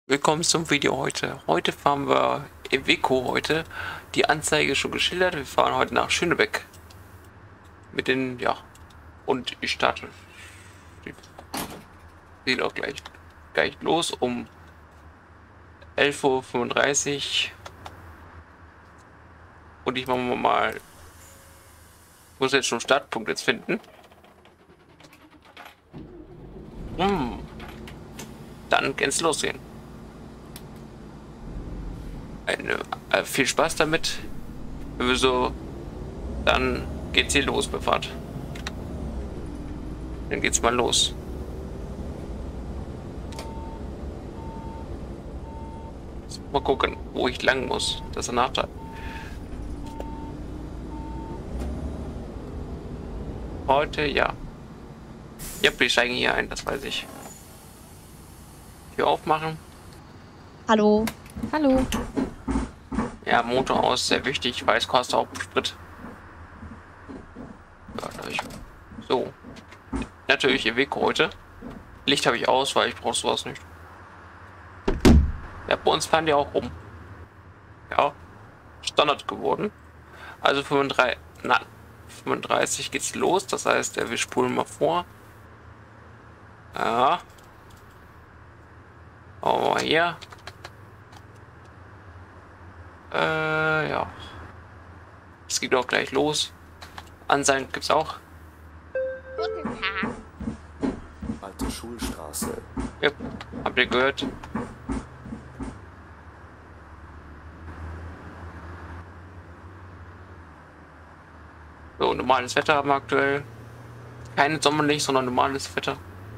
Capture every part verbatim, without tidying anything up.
Willkommen zum Video heute. Heute fahren wir Iveco heute. Die Anzeige ist schon geschildert. Wir fahren heute nach Schönebeck. Mit den, ja. Und ich starte. Geht auch gleich, gleich los um elf Uhr fünfunddreißig. Und ich mache mal. Ich muss jetzt schon Startpunkt jetzt finden. Hm. Dann kann es losgehen. Eine, äh, viel Spaß damit. Wenn wir so, dann geht's hier los, Befahrt. Dann geht's mal los. Mal gucken, wo ich lang muss. Das ist ein Nachteil. Heute, ja. Ja, wir steigen hier ein, das weiß ich. Tür aufmachen. Hallo. Hallo. Ja, Motor aus, sehr wichtig, weil es kostet auch Sprit. Ja, ich, so. Natürlich Iveco heute. Licht habe ich aus, weil ich brauche sowas nicht. Ja, bei uns fahren die auch rum. Ja, Standard geworden. Also fünfunddreißig, na, fünfunddreißig geht's los, das heißt, wir spulen mal vor. Ja. Oh, hier. Äh, ja. Es geht auch gleich los. Anzeigen gibt's auch. Guten Tag. Alte Schulstraße. Ja, habt ihr gehört? So, normales Wetter haben wir aktuell. Kein Sommerlicht, sondern normales Wetter.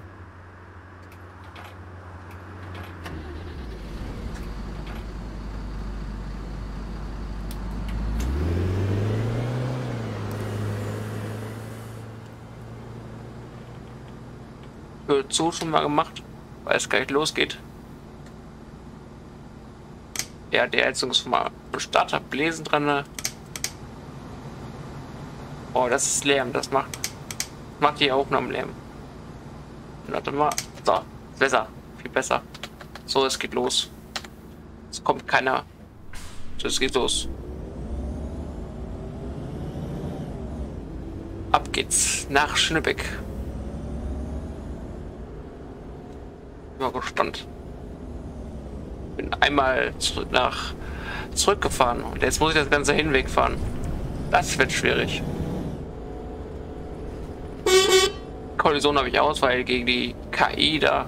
Tür zu schon mal gemacht, weil es gleich losgeht. Ja, die Heizung ist mal Starter Bläsen dran. Oh, das ist Lärm, das macht macht die auch noch Lärm. Warte mal, so, besser, viel besser. So, es geht los. Es kommt keiner. So, es geht los. Ab geht's nach Schönebeck. Bin mal gespannt. Bin einmal zurück nach zurückgefahren und jetzt muss ich das ganze Hinweg fahren. Das wird schwierig. Kollision habe ich aus, weil gegen die K I da.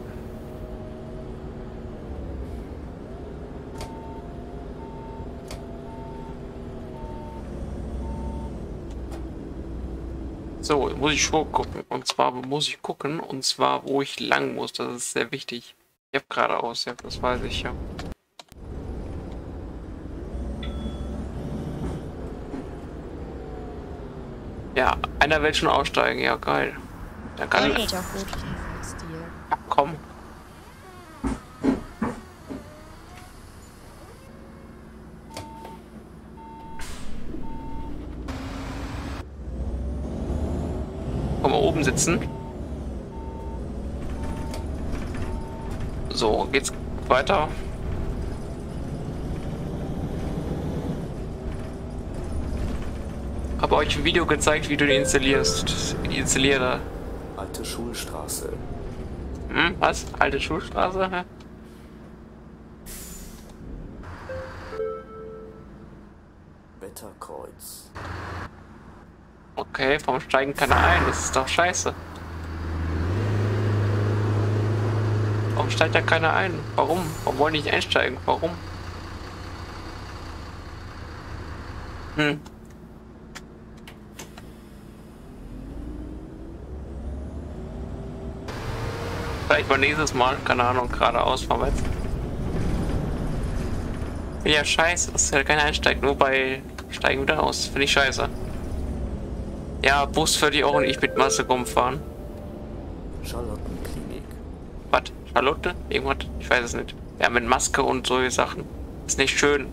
So, muss ich schon gucken. Und zwar muss ich gucken, und zwar wo ich lang muss. Das ist sehr wichtig. Ich habe geradeaus, ja, das weiß ich ja. Ja, einer will schon aussteigen, ja geil. Dann kann ich. Ja, gut. Ja, komm. Komm mal oben sitzen. So, geht's weiter. Habe euch ein Video gezeigt, wie du die installierst. Die Installiere. Alte Schulstraße. Hm, was? Alte Schulstraße? Hä? Wetterkreuz. Okay, warum steigen keine ein? Das ist doch scheiße. Warum steigt da keiner ein? Warum? Warum wollen die nicht einsteigen? Warum? Hm. Vielleicht mal nächstes Mal, keine Ahnung, geradeaus fahren wir jetzt. Ja, scheiße, dass ja keiner einsteigt, nur bei Steigen wieder aus. Finde ich scheiße. Ja, Bus würde ich auch und ich mit Masse rumfahren. Charlottenklinik. Was? Charlotte? Irgendwas? Ich weiß es nicht. Ja, mit Maske und solche Sachen. Ist nicht schön.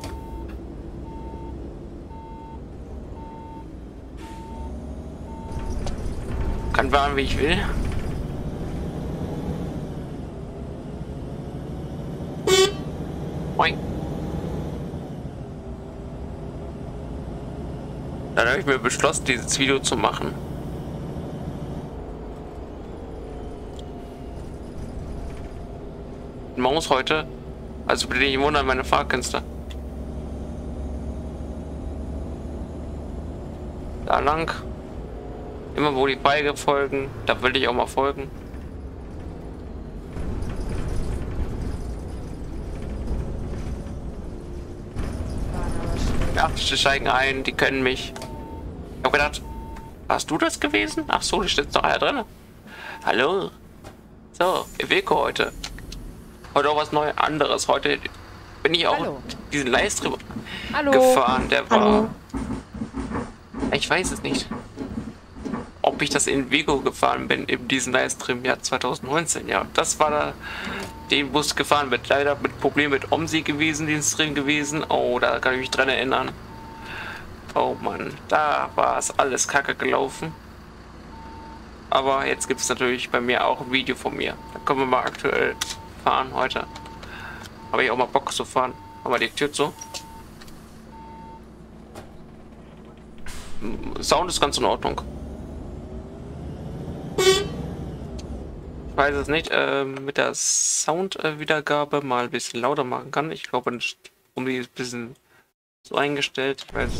Kann fahren, wie ich will. Moin. Dann habe ich mir beschlossen, dieses Video zu machen. Man muss heute, also bitte nicht wundern, meine Fahrkünste. Da lang. Immer wo die Beige folgen, da will ich auch mal folgen. Ja, die steigen ein, die können mich. Ich hab gedacht, warst du das gewesen? Ach so, die steht doch ja drin. Hallo. So, Iveco heute. Heute auch was Neues, anderes. Heute bin ich auch Hallo. diesen Livestream Hallo. gefahren. Der war. Hallo. Ich weiß es nicht, ob ich das in Iveco gefahren bin in diesem Livestream Jahr zwanzig neunzehn. Ja, das war da den Bus gefahren wird. Leider mit Problem mit Omsi gewesen, den Stream gewesen. Oh, da kann ich mich dran erinnern. Oh Mann, da war es alles kacke gelaufen. Aber jetzt gibt es natürlich bei mir auch ein Video von mir. Da können wir mal aktuell fahren heute. Habe ich auch mal Bock zu fahren. Aber die Tür zu. Sound ist ganz in Ordnung. Ich weiß es nicht, äh, mit der Soundwiedergabe mal ein bisschen lauter machen kann. Ich glaube, um die ein bisschen so eingestellt. Ich weiß.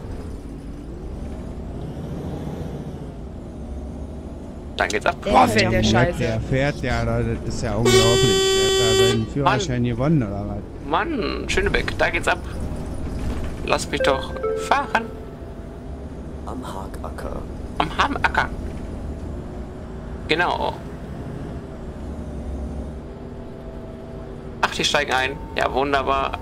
Dann geht's ab. Boah, fährt der Scheiße. Der fährt ja, das ist ja unglaublich. Der hat da seinen Führerschein gewonnen, oder was? Mann, Schönebeck, da geht's ab. Lass mich doch fahren. Am Hagacker. Am Hagacker. Genau. Ach, die steigen ein. Ja, wunderbar.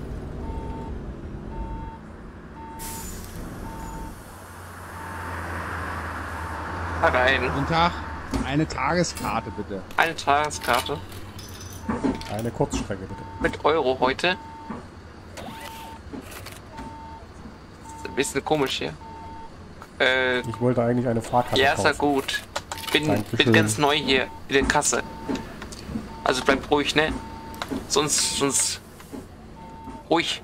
Rein. Guten Tag. Eine Tageskarte, bitte. Eine Tageskarte. Eine Kurzstrecke, bitte. Mit Euro heute. Ist ein bisschen komisch hier. Äh, ich wollte eigentlich eine Fahrkarte ja, kaufen. ist ja gut. Bin, bin ganz neu hier in der Kasse. Also bleib ruhig, ne? Sonst, sonst... Ruhig.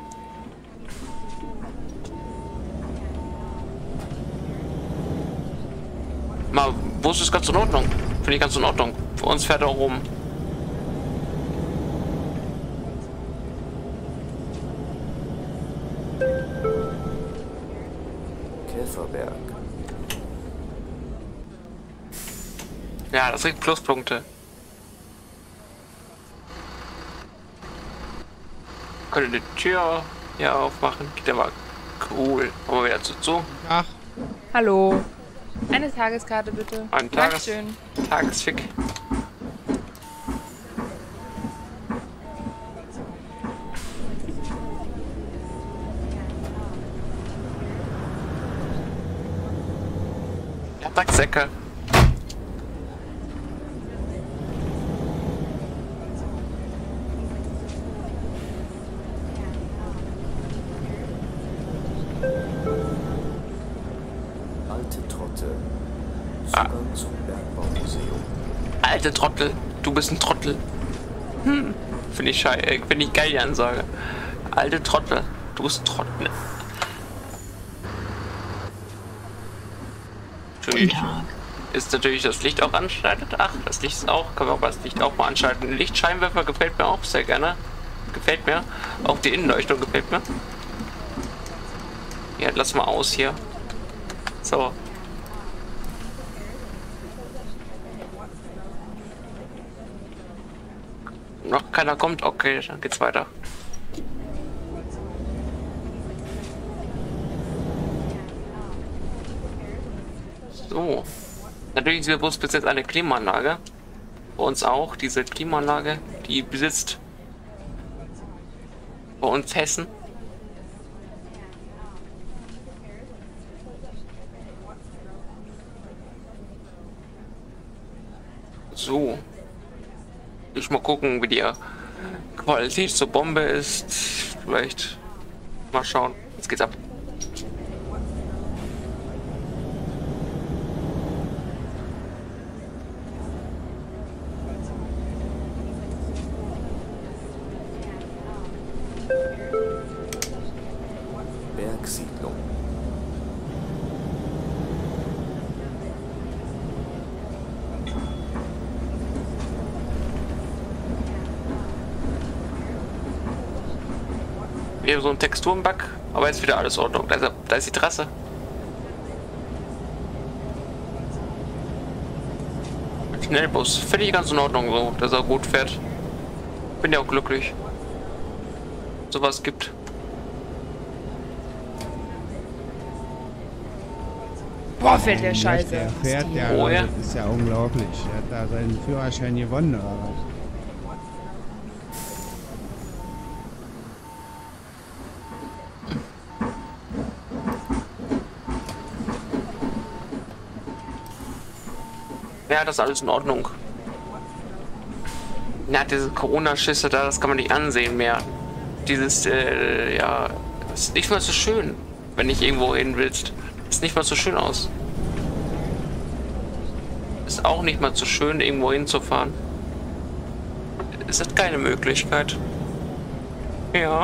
Mal, wo ist das ganz in Ordnung? Finde ich ganz in Ordnung. Für uns fährt er rum. Käferberg. Ja, das kriegt Pluspunkte. Können die Tür hier aufmachen. Geht aber cool. Kommen wir wieder zu. zu. Ach. Hallo. Eine Tageskarte bitte. Ein Tages Tagesfick. Ja, Taxsäcke. Zugang zum Bergbaumuseum. Alte Trottel, du bist ein Trottel. Hm. Finde ich scheiße, finde ich geil die Ansage. Alte Trottel, du bist ein Trottel. Natürlich ist natürlich das Licht auch anschaltet. Ach, das Licht ist auch, können wir auch das Licht auch mal anschalten. Lichtscheinwerfer gefällt mir auch sehr gerne. Gefällt mir. Auch die Innenleuchtung gefällt mir. Ja, lass mal aus hier. So. Noch keiner kommt, okay, dann geht's weiter. So. Natürlich ist der Bus bis jetzt eine Klimaanlage. Bei uns auch. Diese Klimaanlage, die besitzt bei uns Hessen. So. Ich mal gucken, wie die Qualität zur Bombe ist. Vielleicht mal schauen. Jetzt geht's ab. Bergsiedlung. Wir haben so einen Texturenbug, aber jetzt wieder alles in Ordnung. Da ist, da ist die Trasse. Schnellbus, finde ich ganz in Ordnung so, dass er gut fährt. Bin ja auch glücklich. Sowas gibt. Boah, fährt der Der Scheiße. fährt ja, Oh, ja. das ist ja unglaublich. Der hat da seinen Führerschein gewonnen, oder was? Ja, das ist alles in Ordnung. Ja, diese Corona-Schisse da, das kann man nicht ansehen mehr. Dieses, äh, ja, das ist nicht mal so schön, wenn ich irgendwo hin willst. Das sieht nicht mal so schön aus. Ist auch nicht mal so schön, irgendwo hinzufahren. Es ist keine Möglichkeit. Ja.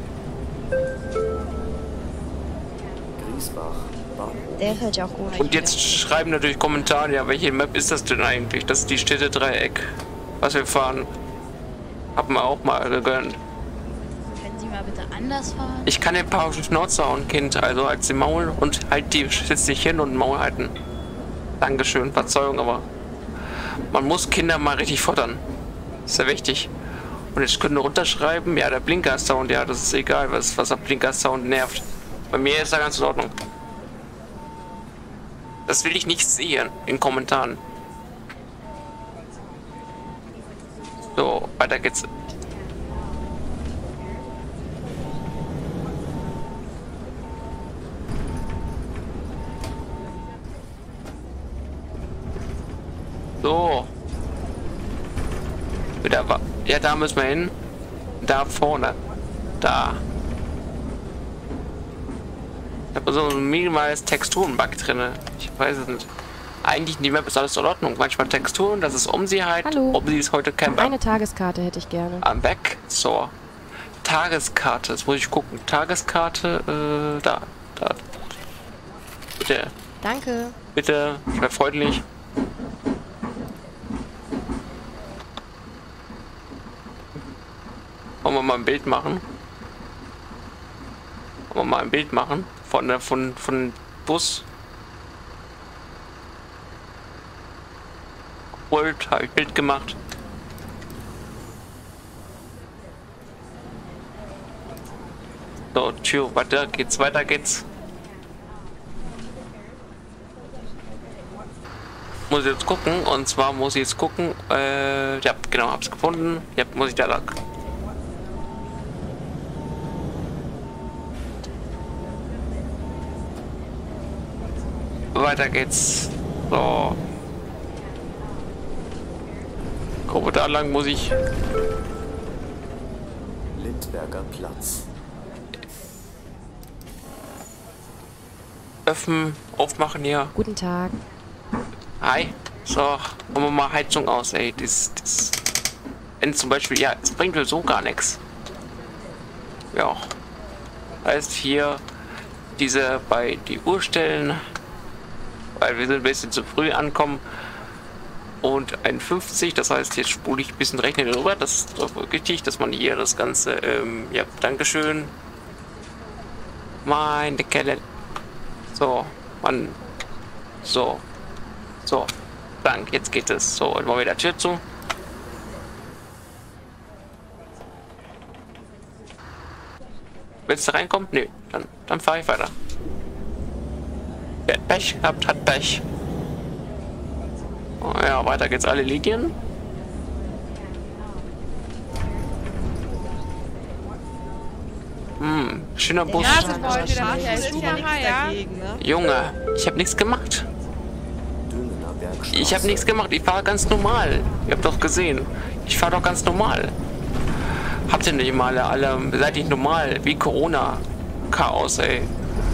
Griesbach, Bahnhof. Der fällt ja auch gut. Und jetzt schreiben natürlich Kommentare, ja, welche Map ist das denn eigentlich? Das ist die Städtedreieck, was wir fahren. Haben wir auch mal gegönnt. Können Sie mal bitte anders fahren? Ich kann den paar auf die Schnauze hauen, Kind, also als die Maul und halt die, setz dich hin und Maul halten. Dankeschön, Verzeihung, aber man muss Kinder mal richtig fordern. Ist ja wichtig. Und jetzt können wir runterschreiben, ja, der Blinker-Sound, ja, das ist egal, was, was der Blinker-Sound nervt. Bei mir ist er ganz in Ordnung. Das will ich nicht sehen in Kommentaren. So, weiter geht's. So. Wieder wa- Ja, da müssen wir hin. Da vorne. Da. Ich habe so ein minimales Texturenbug drin. Ich weiß es nicht. Eigentlich in die Map ist alles in Ordnung. Manchmal Texturen, das ist um sie halt. Hallo. Um sie ist heute Camper. Eine Tageskarte hätte ich gerne. Am Weg. So. Tageskarte. Jetzt muss ich gucken. Tageskarte, äh, da. Da. Bitte. Danke. Bitte. Sei freundlich. Wollen wir mal ein Bild machen? Wollen wir mal ein Bild machen? Von der, von, von Bus. Wollt, habe ich Bild gemacht. So, Tür, weiter geht's, weiter geht's. Muss ich jetzt gucken, und zwar muss ich jetzt gucken, äh, ja, genau, hab's gefunden. Ja, muss ich da lang. Weiter geht's. So. Gruppe da lang muss ich. Lindberger Platz. Öffnen, aufmachen hier. Guten Tag. Hi. So, machen wir mal Heizung aus, ey. Das, das. Wenn zum Beispiel, ja, es bringt mir so gar nichts. Ja. Heißt hier diese bei die Uhr stellen, weil wir sind ein bisschen zu früh ankommen. Und ein fünfzig, das heißt, jetzt spule ich ein bisschen rechnen drüber. Das ist doch wichtig, dass man hier das Ganze, ähm, ja, Dankeschön. Meine Kelle. So, Mann. So. So. Dank, jetzt geht es. So, und mal wieder Tür zu. Willst du reinkommen? Nö, dann, dann fahre ich weiter. Wer Pech habt, hat Pech. Oh, ja, weiter geht's, alle Linien. Hm, schöner Bus. Ja, sind wir heute wieder mit Herrn Schumacher, ja? Junge, ich habe nichts gemacht. Düngener Bergstraße. Ich habe nichts gemacht, ich fahre ganz normal. Ihr habt doch gesehen. Ich fahre doch ganz normal. Habt ihr nicht mal alle, seid nicht normal, wie Corona. Chaos, ey.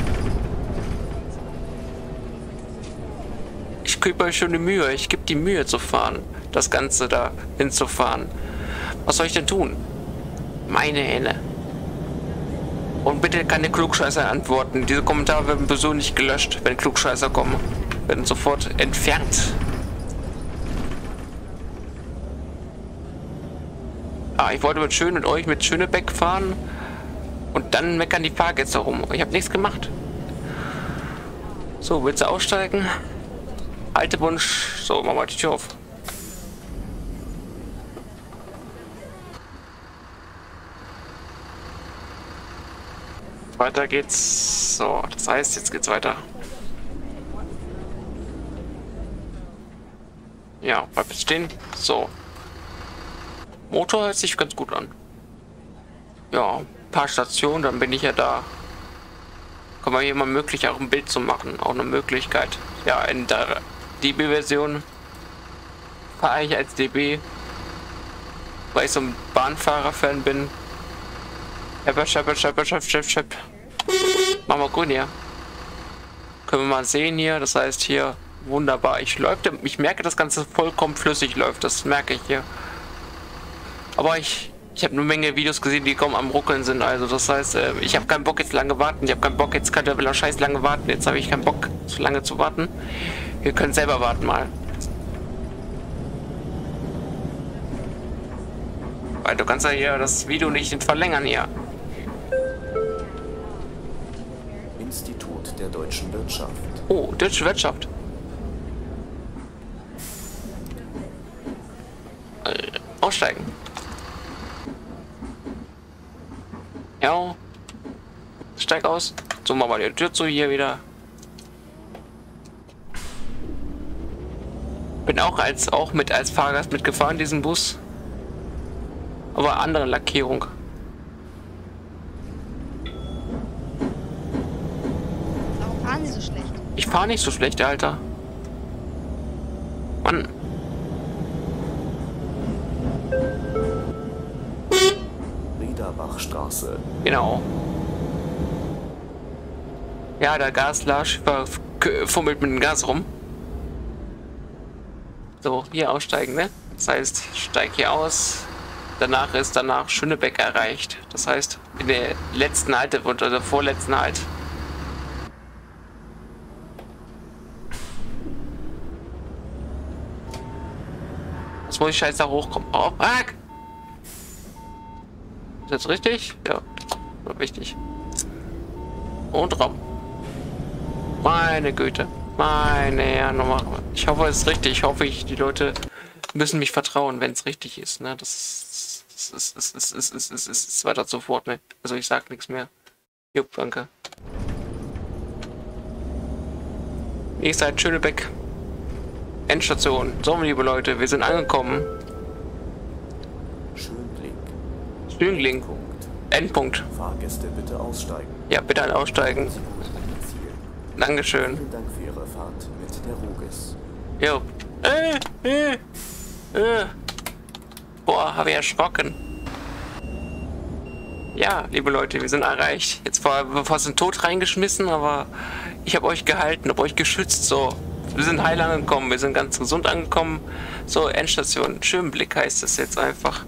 Ich gebe euch schon die Mühe, ich gebe die Mühe zu fahren, das Ganze da hinzufahren. Was soll ich denn tun? Meine Hände. Und bitte keine Klugscheißer antworten. Diese Kommentare werden sowieso nicht gelöscht, wenn Klugscheißer kommen. Werden sofort entfernt. Ah, ich wollte mit schön mit euch mit Schönebeck fahren. Und dann meckern die Fahrgäste rum. Ich habe nichts gemacht. So, willst du aussteigen? Haltewunsch. So, machen wir die Tür auf. Weiter geht's. So, das heißt, jetzt geht's weiter. Ja, bleibt stehen. So. Motor hört sich ganz gut an. Ja, ein paar Stationen, dann bin ich ja da. Kann man hier mal möglich auch ein Bild zu machen. Auch eine Möglichkeit. Ja, in der D B-Version fahre ich als D B, weil ich so ein Bahnfahrer-Fan bin. Schepper, schepper, schepper, schepper, schepper, schepper. Machen wir grün hier. Können wir mal sehen hier. Das heißt hier wunderbar. Ich läuft, ich merke, das Ganze vollkommen flüssig läuft. Das merke ich hier. Aber ich, ich habe eine Menge Videos gesehen, die kaum am Ruckeln sind. Also das heißt, ich habe keinen Bock jetzt lange warten. Ich habe keinen Bock jetzt Caterpillar scheiß lange warten. Jetzt habe ich keinen Bock so lange zu warten. Wir können selber warten mal. Weil du kannst ja hier das Video nicht verlängern hier. Institut der deutschen Wirtschaft. Oh, deutsche Wirtschaft. Äh, aussteigen. Ja. Steig aus. So, machen wir die Tür zu hier wieder. Bin auch als auch mit als Fahrgast mitgefahren diesen Bus. Aber andere Lackierung. Warum fahren Sie so schlecht? Ich fahre nicht so schlecht, Alter. Mann. Riederbachstraße. Genau. Ja, der Gaslasch fummelt mit dem Gas rum. So, hier aussteigen, ne? Das heißt, ich steige hier aus. Danach ist danach Schönebeck erreicht. Das heißt, in der letzten Halte, oder der vorletzten Halt. Jetzt muss ich scheiße da hochkommen. Oh, fuck! Ist das richtig? Ja, wichtig. Und Raum. Meine Güte. Meine Herren, ich hoffe, es ist richtig. Ich hoffe, ich, die Leute müssen mich vertrauen, wenn es richtig ist. Ne? Das ist, ist, ist, ist, ist, ist, ist, ist, ist, ist weiter sofort. Ne? Also ich sag nichts mehr. Jupp, danke. Nächste Zeit Schönebeck. Endstation. So, liebe Leute, wir sind angekommen. Schönblick. Schönling. Endpunkt. Fahrgäste bitte aussteigen. Ja, bitte aussteigen. Dankeschön. Vielen Dank für Ihre Fahrt mit der Rogis. Jo. Äh, äh, äh. Boah, habe ich erschrocken. Ja, liebe Leute, wir sind erreicht. Jetzt war wir fast in den Tod reingeschmissen, aber ich habe euch gehalten, habe euch geschützt. So, wir sind heil angekommen, wir sind ganz gesund angekommen. So, Endstation. Schönblick heißt es jetzt einfach.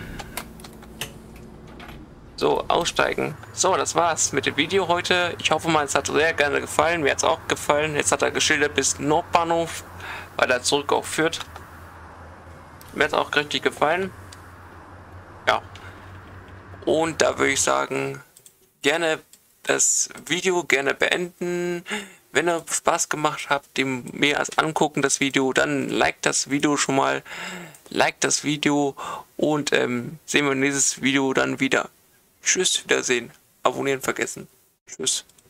So, aussteigen. So, das war's mit dem Video heute. Ich hoffe mal, es hat sehr gerne gefallen. Mir hat es auch gefallen. Jetzt hat er geschildert bis Nordbahnhof, weil er zurück auch führt. Mir hat es auch richtig gefallen. Ja. Und da würde ich sagen, gerne das Video gerne beenden. Wenn ihr Spaß gemacht habt, dem mir als angucken das Video, dann liked das Video schon mal. Liked das Video und ähm, sehen wir nächstes Video dann wieder. Tschüss, Wiedersehen. Abonnieren vergessen. Tschüss.